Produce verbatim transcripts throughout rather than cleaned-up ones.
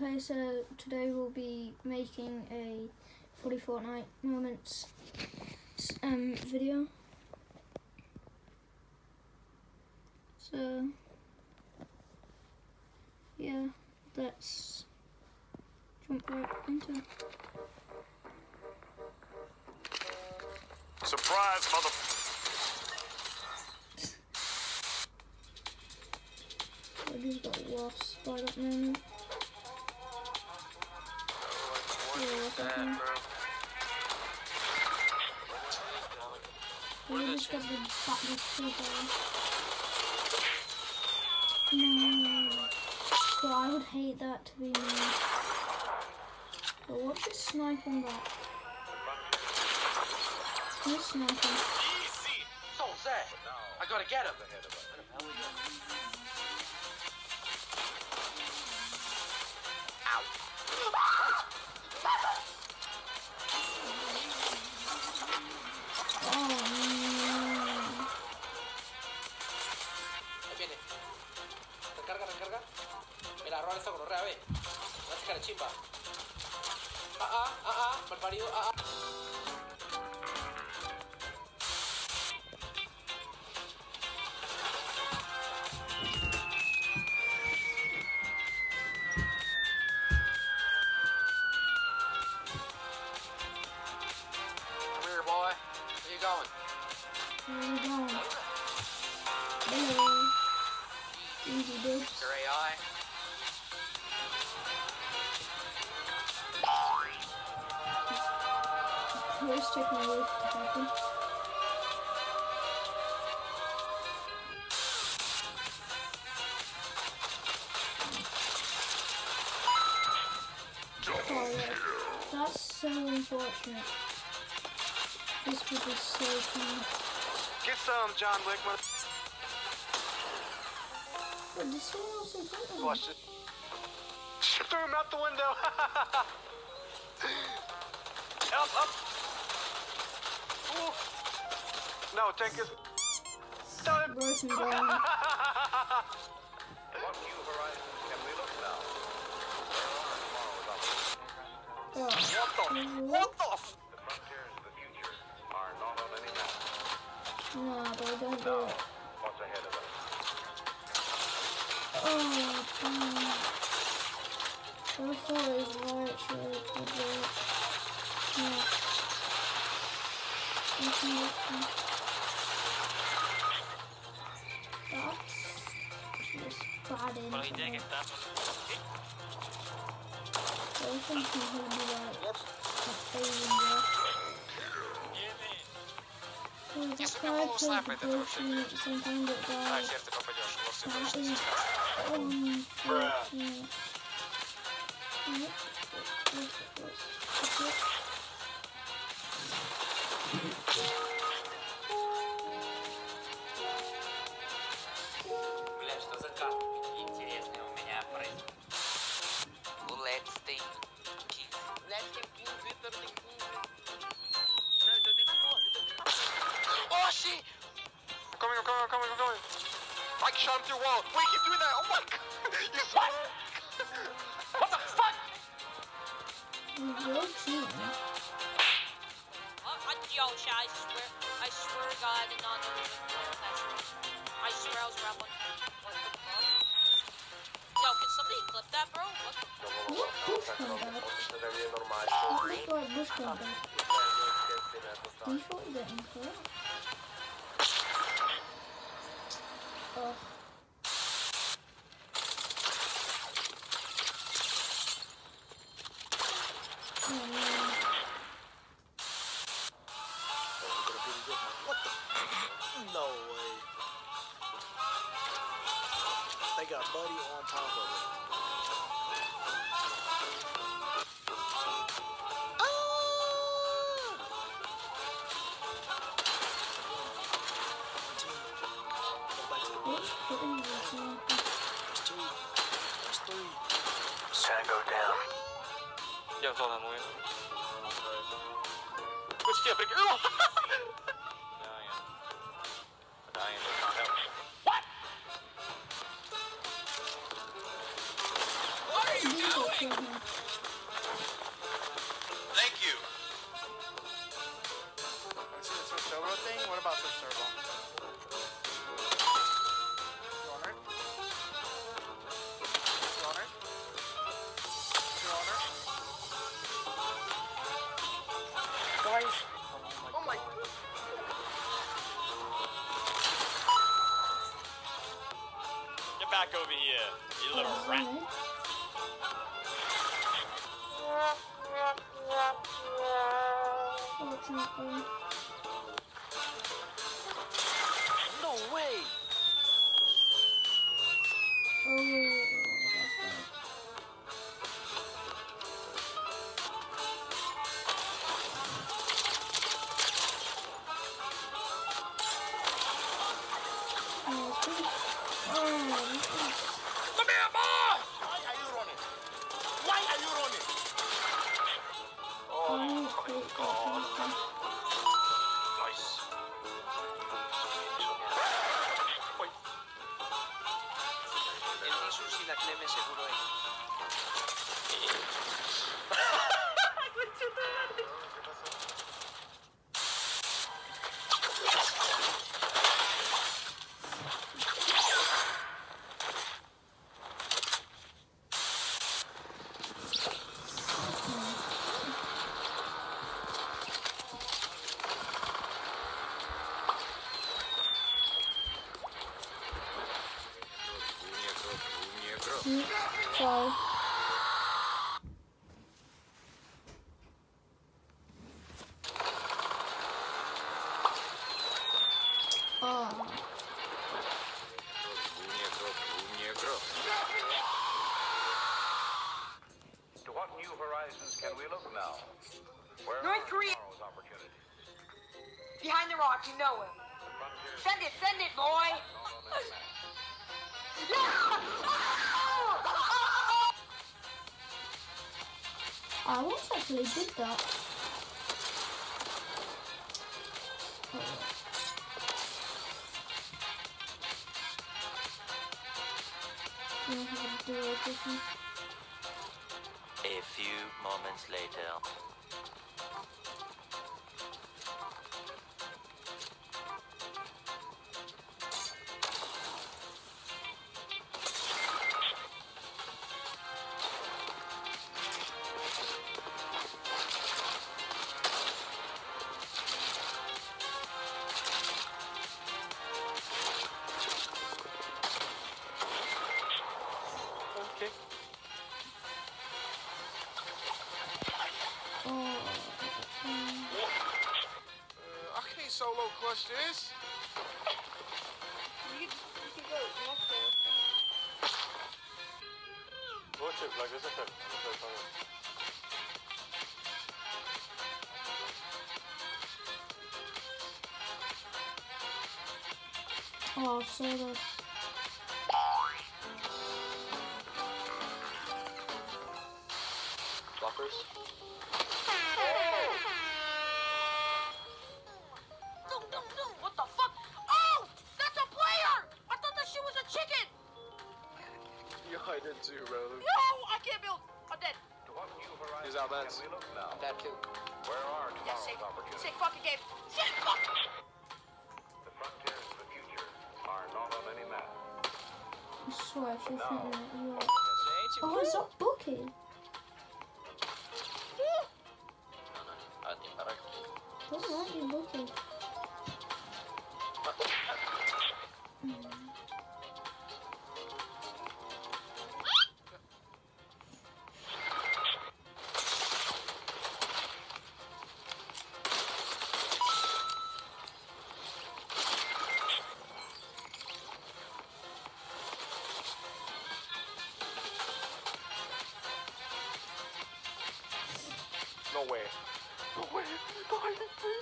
Okay, so today we'll be making a forty Fortnite moments um, video. So, yeah, let's jump right into it. Surprise, mother... I just got lost by that moment. We just got the button so far. No. But I would hate that to be me. But watch it snipe on that. Who's sniping? Easy! So sad. I gotta get him. Ow. Oh, no. Ahí viene. Recarga, recarga. Mira, roba esta gonorrea, ve. Una chica de chimba. Ah, ah, ah, ah. Malparido, ah, ah. Come here, boy. Where you going? Where are we going? Hello. Easy, dude. Your A I. First, check my roof to happen. Oh, yeah. That's so unfortunate. This would be so cool. Get some, John Wickman. But there's someone else in front of me. Watch it. Threw him out the window. Up, up. Ooh. No, take his... Don't. Broken down. What new horizons can we look now? Oh. What the? What the? F the frontiers of the future are not on any map. Nah, but I don't do it. What's ahead of us? Oh, damn. I thought it was right, so I could do it. Yeah. Okay, okay. That's just bad internet. I was thinking he would be like a failing there. Oh, that guy played the bullshit at some time that died. That is unfortunate. Бля, что за карта? Какие интересные у меня произошли. Let's think. Let's think. Oh shit! I'm coming, I'm coming, I'm coming, I'm coming. Mike shot him through wall. Wait, keep doing that. Oh my god. You saw it? What the fuck? You're cheating. Yo, shit, I swear, I swear to God, I did not know this was I swear I was rapping. What the fuck? Yo, can somebody clip that, bro? What the fuck? What bush combat? It looked like bush combat. Default getting correct. Oh. Oh man. What the? No way. They got Buddy on top of it. What's putting this in? There's two. There's three. Tango down. Я взял на мой. Пусти, прикрыл! What? What are you doing? killed him. Thank you. This is a Twitch Turbo thing? What about Twitch Turbo? You on it? You on it? You on it? Guys. Oh my. Get back over here, you little Oh, rat. really? Oh, it's not going. No way. Oh, that's bad. Oh, it's pretty. Oh, this is. Come here, boy. Why are you running? Why are you running? Oh, great, great, great. Nice. El Jesús y la Cleme seguro es. Sorry. Oh. To what new horizons can we look now? Where North Korea. tomorrow's opportunities? Behind the rock, you know him. Send it, send it, boy! I once actually did that. Oh. I don't know how to do it different. A few moments later. Okay. Oh. Um, Uh, I can't solo clutch this. You, you can go, you have to. Go chip, like this, okay. Okay, fine. oh, so good. Blockers. Dum, dum, dum. What the fuck? Oh! That's a player! I thought that shit was a chicken! Yo, I did too, bro. No! I can't build! I'm dead. To what new horizons He's out bats. can we look now? That too. Where are Yeah, tomorrow's sick. opportunities? Sick fucking game. Sick fuck! The frontiers of the future are not on any map. I swear she's hitting it as well. Oh, it's not booking. Don't like you looking. No way. No way. No way.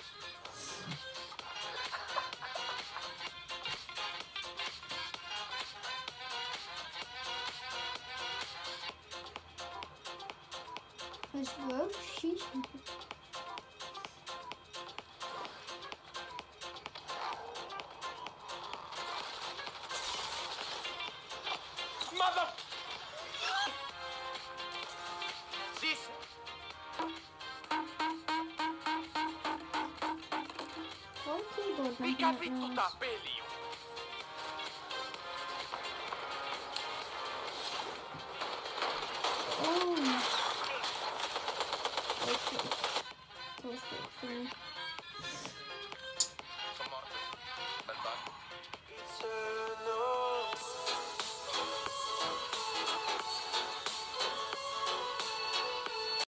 This road, she's. Mother. jumping Mica up vittu walls. tää peli. Oh! Okay. Close thing.